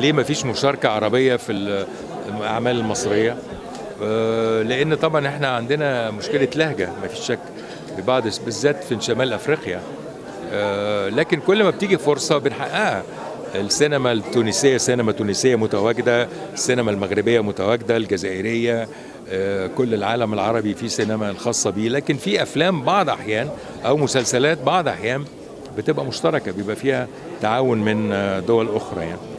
ليه ما فيش مشاركة عربية في الأعمال المصرية؟ لأن طبعا احنا عندنا مشكلة لهجة ما فيش شك ببعض، بالذات في شمال أفريقيا. لكن كل ما بتيجي فرصة بنحققها. السينما التونسية سينما تونسية متواجدة، السينما المغربية متواجدة، الجزائرية، كل العالم العربي فيه سينما الخاصة بيه. لكن في أفلام بعض أحيان أو مسلسلات بعض أحيان بتبقى مشتركة، بيبقى فيها تعاون من دول أخرى يعني.